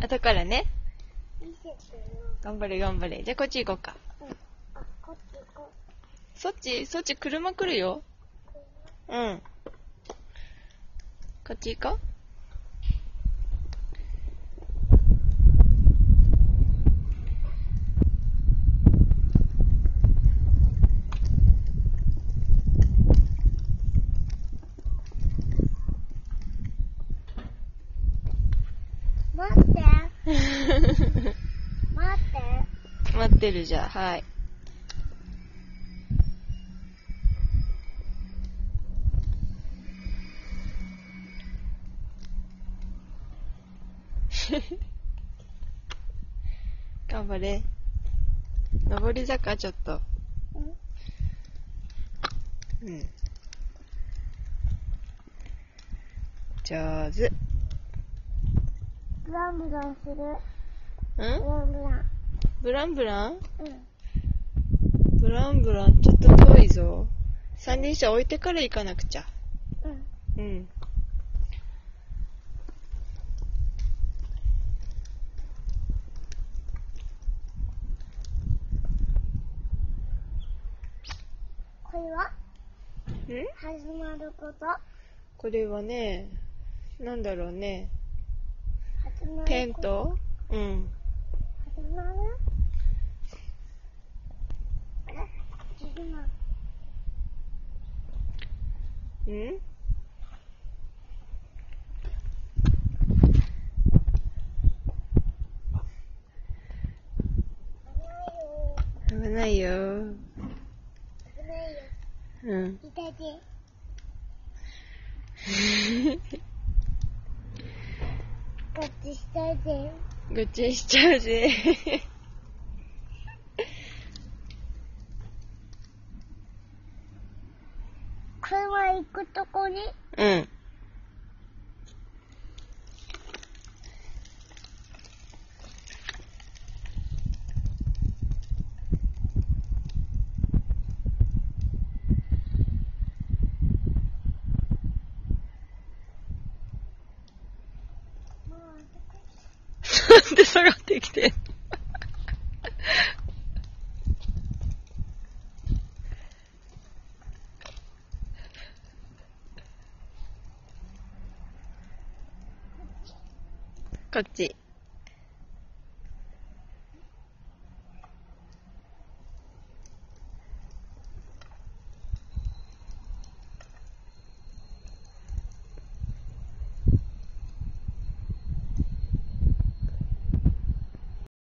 後からね。 見せてよ。 頑張れ頑張れ。じゃあこっち行こうか。 うん。あ、こっち行こそっち車来るよ。うん。こっち行こう。 待って。待って。 待ってるじゃあ、はい。頑張れ。上り坂ちょっと。うん。上手。 ブランブランする。 うん？ ブランブラン。 ブランブラン？ うん。 ブランブランちょっと遠いぞ。三輪車置いてから行かなくちゃ。 うん。 うん。 これはん？ 始まること？ これはね、なんだろうね。 始まること？ テント？うん。 始まる？あれ？始まる。 ん？危ないよ。 危ないよ。 うん。 痛いで。こっちしたいで。 ごっちゃにしちゃうぜ。 車行くとこに？ うん。なんで下がってきてんの？こっち。